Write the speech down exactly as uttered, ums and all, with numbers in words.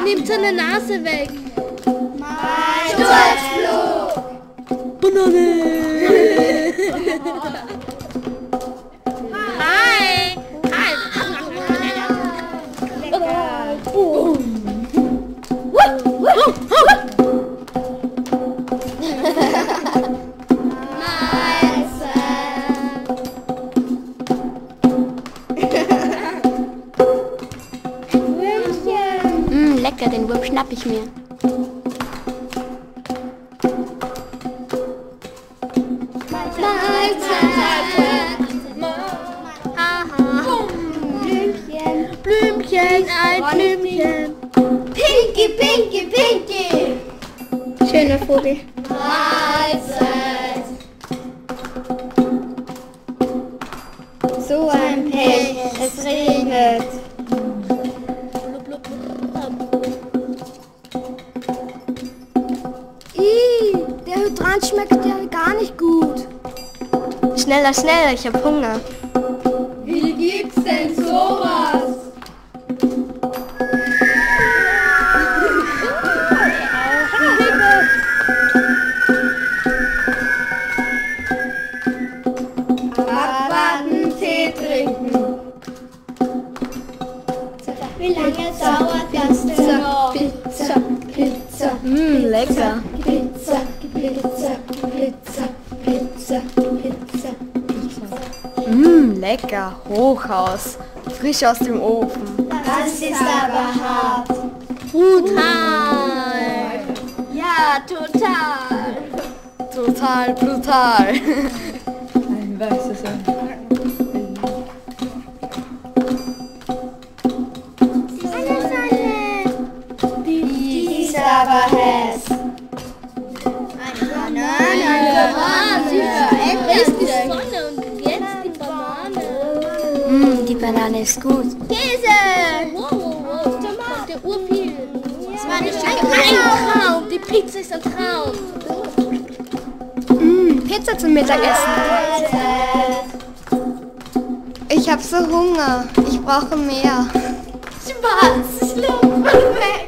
Nehmt seine Nase weg. Mein Sturzflug. Banane. Hi. Hi. Oh. Mm, lecker, den Wurm schnapp ich mir. Blümchen, ein Blümchen. Pinky, Pinky, Pinky. Schöner Vogel. Mahlzeit. So ein Pech, es regnet. Ih, der Hydrant schmeckt ja gar nicht gut. Schneller, schneller, ich hab Hunger. Wie gibt's denn sowas? Abwarten, Tee trinken. Wie lange dauert das denn noch? Pizza, Pizza, Mm, lecker. Pizza, Pizza, Pizza, Pizza, Pizza. Mm, lecker. Hochhaus. Frisch aus dem Ofen. Das ist aber hart. Brutal. Ja, total. Total brutal. Die ist aber häss. Eine Banane, eine Banane. Ist die Sonne und jetzt die Banane. Mm, die Banane ist gut. Käse. Wow, wow, wow. Der Urpil. Das war eine Ein schöne Traum. Die Pizza ist ein Traum. Mm, Pizza zum Mittagessen. Mahlzeit. Ich hab so Hunger. Ich brauche mehr. Schwarz, schluck weg.